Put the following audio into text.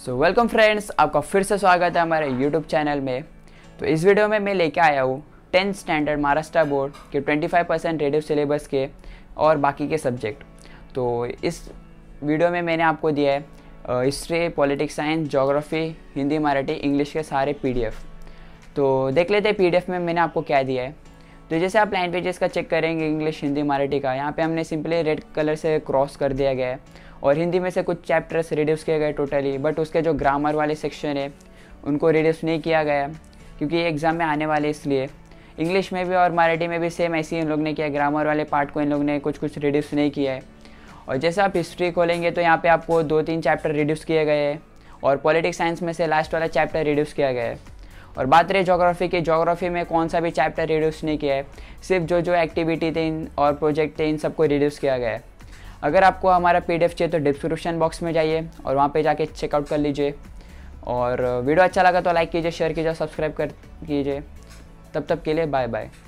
So welcome friends, आपका फिर से स्वागत है हमारे यूट्यूब चैनल में। तो इस वीडियो में मैं लेके आया हूँ 10th स्टैंडर्ड महाराष्ट्र बोर्ड के 25% रेडियो सिलेबस के और बाकी के सब्जेक्ट। तो इस वीडियो में मैंने आपको दिया है history, politics, science, geography, Hindi, Marathi, English के सारे PDF। तो देख लेते हैं PDF में मैंने आपको क्या दिया है। तो जैसे आप लाइन पेजेस का चेक करेंगे इंग्लिश, हिंदी, मराठी का, यहाँ पे हमने सिंपली रेड कलर से क्रॉस कर दिया गया है। और हिंदी में से कुछ चैप्टर्स रिड्यूस किए गए टोटली, बट उसके जो ग्रामर वाले सेक्शन है उनको रिड्यूस नहीं किया गया क्योंकि ये एग्ज़ाम में आने वाले इसलिए। इंग्लिश में भी और मराठी में भी सेम ऐसे ही इन लोग ने किया, ग्रामर वाले पार्ट को इन लोग ने कुछ रिड्यूस नहीं किया है। और जैसे आप हिस्ट्री खोलेंगे तो यहाँ पे आपको 2-3 चैप्टर रिड्यूस किए गए हैं और पॉलिटिक्स साइंस में से लास्ट वाला चैप्टर रिड्यूस किया गया है। और बात रही ज्योग्राफी की, ज्योग्राफी में कौन सा भी चैप्टर रिड्यूस नहीं किया है, सिर्फ जो एक्टिविटी थे और प्रोजेक्ट थे इन सबको रिड्यूस किया गया है। अगर आपको हमारा PDF चाहिए तो डिस्क्रिप्शन बॉक्स में जाइए और वहाँ पे जाके चेकआउट कर लीजिए। और वीडियो अच्छा लगा तो लाइक कीजिए, शेयर कीजिए, सब्सक्राइब कर कीजिए। तब तक के लिए बाय बाय।